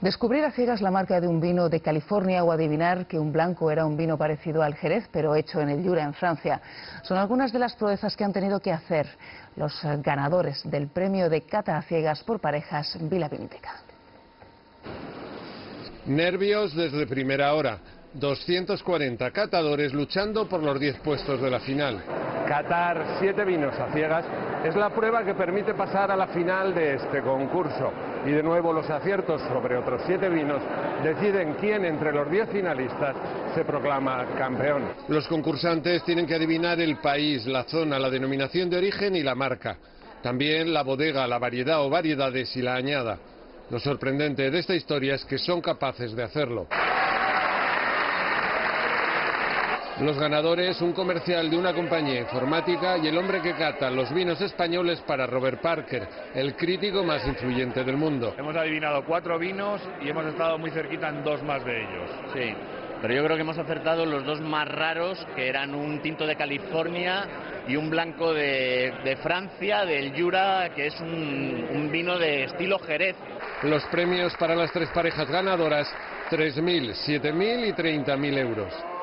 Descubrir a ciegas la marca de un vino de California o adivinar que un blanco era un vino parecido al Jerez, pero hecho en el Jura, en Francia, son algunas de las proezas que han tenido que hacer los ganadores del premio de cata a ciegas por parejas Vila Vinoteca. Nervios desde primera hora. 240 catadores luchando por los 10 puestos de la final. Catar 7 vinos a ciegas es la prueba que permite pasar a la final de este concurso. Y de nuevo los aciertos sobre otros 7 vinos deciden quién entre los 10 finalistas se proclama campeón. Los concursantes tienen que adivinar el país, la zona, la denominación de origen y la marca. También la bodega, la variedad o variedades y la añada. Lo sorprendente de esta historia es que son capaces de hacerlo. Los ganadores, un comercial de una compañía informática y el hombre que cata los vinos españoles para Robert Parker, el crítico más influyente del mundo. Hemos adivinado 4 vinos y hemos estado muy cerquita en 2 más de ellos. Sí, pero yo creo que hemos acertado los 2 más raros, que eran un tinto de California y un blanco de Francia, del Jura, que es un vino de estilo Jerez. Los premios para las 3 parejas ganadoras, 3.000, 7.000 y 30.000 euros.